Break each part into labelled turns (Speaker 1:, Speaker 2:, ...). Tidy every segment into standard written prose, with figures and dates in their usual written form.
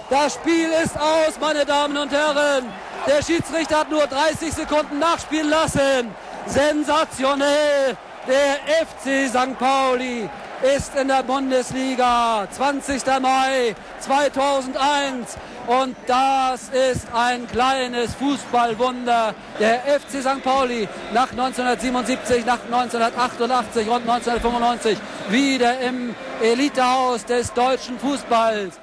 Speaker 1: Das Spiel ist aus, meine Damen und Herren. Der Schiedsrichter hat nur 30 Sekunden nachspielen lassen. Sensationell. Der FC St. Pauli ist in der Bundesliga. 20. Mai 2001. Und das ist ein kleines Fußballwunder. Der FC St. Pauli nach 1977, nach 1988 und 1995 wieder im Elitehaus des deutschen Fußballs.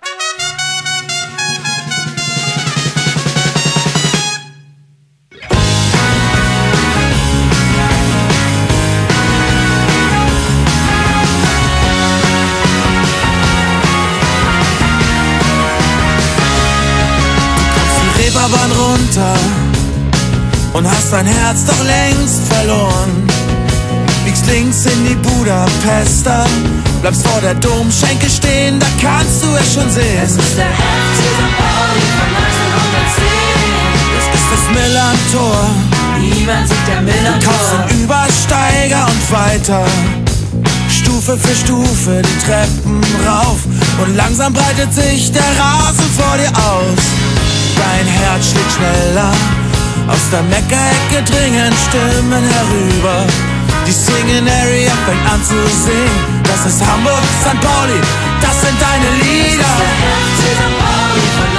Speaker 2: Reeperbahn runter und hast dein Herz doch längst verloren. Biegst links in die Budapester, bleibst vor der Domschenke stehen, da kannst du es schon sehen.
Speaker 3: Es ist der FC St. Pauli von 1910.
Speaker 2: Es ist das Millern-Tor.
Speaker 3: Niemand sieht der Millern-Tor.
Speaker 2: Du kaufst den Übersteiger und weiter, Stufe für Stufe die Treppen rauf, und langsam breitet sich der Rasen vor dir aus. Dein Herz schlägt schneller, aus der Meckerecke dringen Stimmen herüber. Die Singing Area fängt an zu singen. Das ist Hamburg, St. Pauli, das sind deine Lieder.
Speaker 3: Das ist der FC St. Pauli von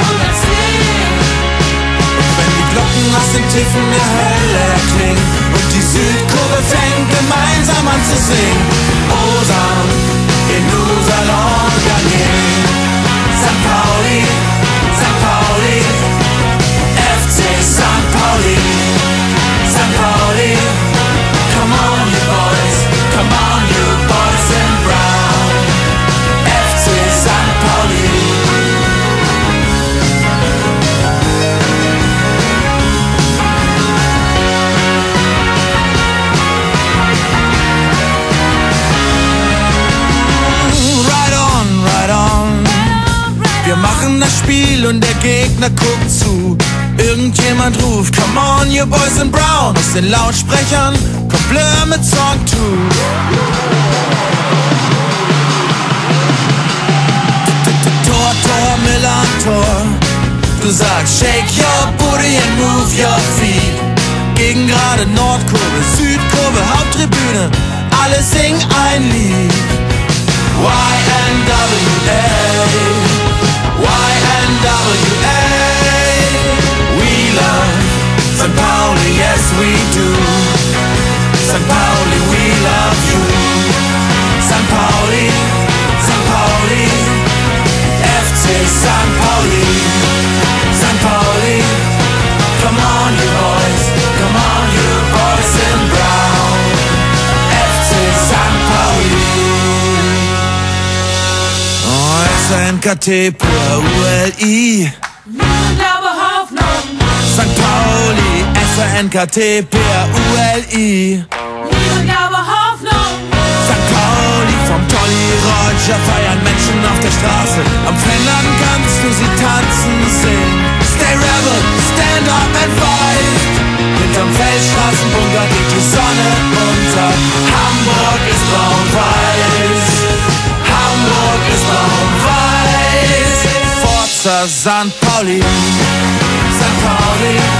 Speaker 3: 1910.
Speaker 2: Wenn die Glocken aus den Tiefen der Hölle erklingen und die Südkurve fängt gemeinsam an zu singen. Osam, in nous allons gagner. St. Pauli, St. Pauli, FC St. Pauli, St. Pauli. Come on you boys, come on you boys in brown. FC St. Pauli. Right on. Wir machen das Spiel und der Gegner guckt zu. Irgendjemand ruft, come on you boys in brown. Aus den Lautsprechern kommt Blur mit Song 2. Tor, Tor, Millern, Tor. Du sagst, shake your booty and move your feet. Gegen gerade Nordkurve, Südkurve, Haupttribüne, alle singen ein Lied. YNWA, YNWA. We love St. Pauli, yes we do. St. Pauli, we love you. St. Pauli, St. Pauli, FC St. Pauli, St. Pauli. Come on you boys, come on you boys in brown. FC St. Pauli. SNKT pur ULI.
Speaker 3: Glaube, Hoffnung.
Speaker 2: St. Pauli, SNKT pur ULI.
Speaker 3: Glaube, Hoffnung.
Speaker 2: St. Pauli, vom Tolly Roger feiern Menschen auf der Straße. Am Fenland kannst du sie tanzen sehen. Stay rebel, stand up and fight. Hinterm Felsstraßenbunker geht die Sonne unter. Hamburg ist braun-weiß. Hamburg ist braun-weiß. Forza St. Pauli, St. Pauli.